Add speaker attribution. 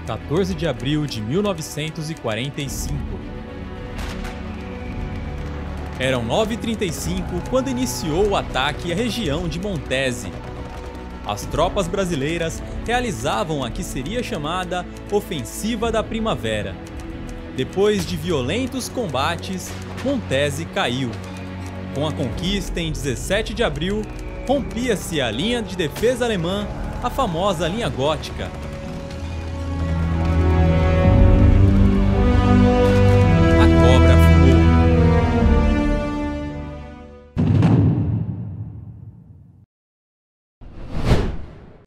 Speaker 1: 14 de abril de 1945. Eram 9h35 quando iniciou o ataque à região de Montese. As tropas brasileiras realizavam a que seria chamada Ofensiva da Primavera. Depois de violentos combates, Montese caiu. Com a conquista em 17 de abril, rompia-se a linha de defesa alemã, a famosa linha gótica,